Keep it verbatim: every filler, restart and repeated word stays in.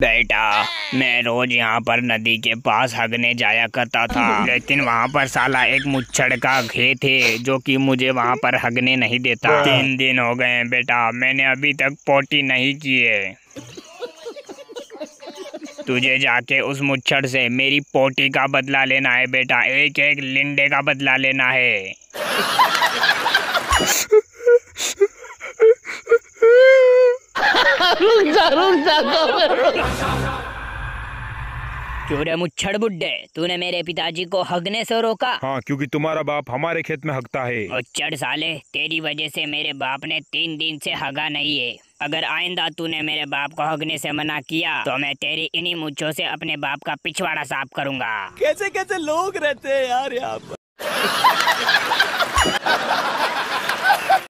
बेटा, मैं रोज यहाँ पर नदी के पास हगने जाया करता था, लेकिन वहाँ पर साला एक मुच्छड़ का खेत है जो कि मुझे वहाँ पर हगने नहीं देता। तीन दिन हो गए हैं बेटा, मैंने अभी तक पोटी नहीं की है। तुझे जाके उस मुच्छड़ से मेरी पोटी का बदला लेना है बेटा, एक एक लिंडे का बदला लेना है। रुक जा रुक जा रुक जा। क्यों रे मुच्छड़ बुड्ढे, तूने मेरे पिताजी को हगने से रोका? हाँ, क्योंकि तुम्हारा बाप हमारे खेत में हगता है। मुच्छड़ साले, तेरी वजह से मेरे बाप ने तीन दिन से हगा नहीं है। अगर आइंदा तूने मेरे बाप को हगने से मना किया तो मैं तेरी इन्हीं मुच्छों से अपने बाप का पिछवाड़ा साफ करूंगा। कैसे कैसे लोग रहते हैं यार यहाँ पर।